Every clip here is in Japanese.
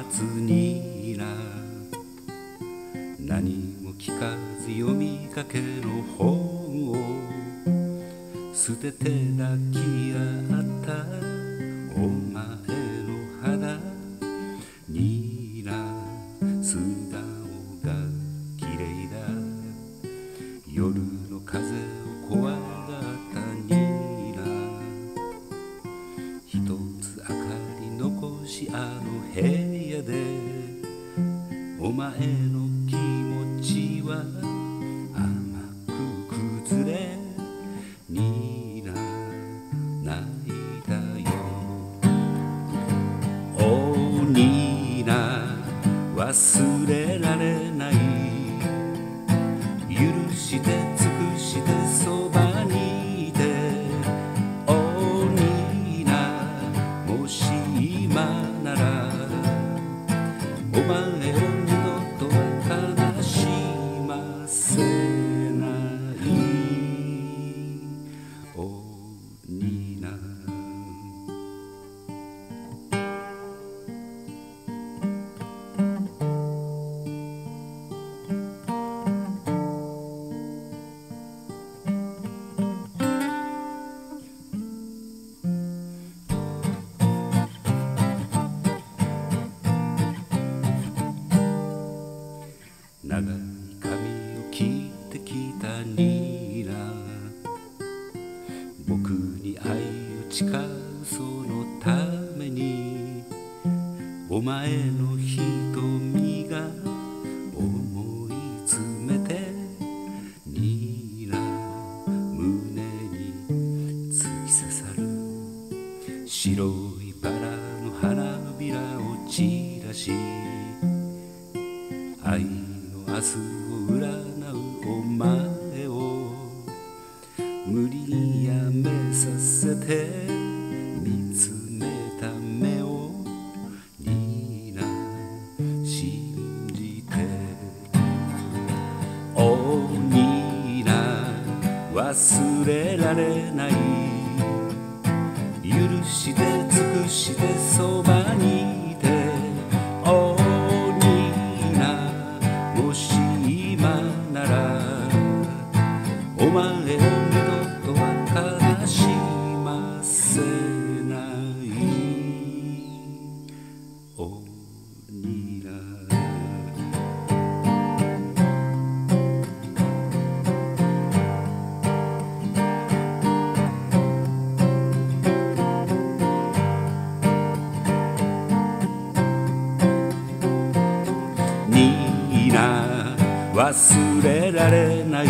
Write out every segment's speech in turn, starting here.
つにな、何も聞かず読みかけの本を捨てて抱き合ったお前の肌にな、素顔が綺麗だ、夜の風を怖がったにな、一つ明かり残しあの部屋でお前の気持ちは甘く崩れにな泣いたよ。おにな忘れられない、許して尽くしてそばにいて、おになもし今ならお前を二度とは悲しませないおにな。長い髪を切ってきたニーナ、僕に愛を誓うそのためにお前の瞳が思い詰めてニーナ、胸に突き刺さる白いバラの花びらを散らし、愛明日を占うお前を無理にやめさせて、見つめた目をニーナ信じて、おニーナ忘れられない、許して尽くしてそばにいて、おお前を二度とは悲しませないおにな。ニーナ忘れられない、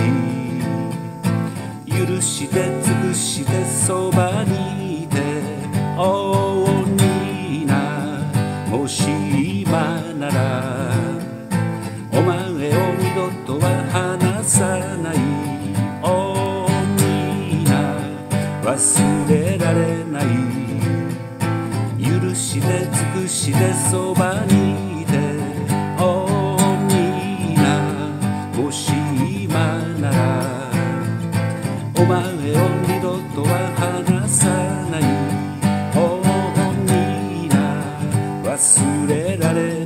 許して尽くしてそばにいて、おーニーナもし今ならお前を二度とは離さない、おーニーナ忘れられない、許して尽くしてそばにいて、おーニーナもし今ならお前を二度とは離さない、おーニーナ忘れられない。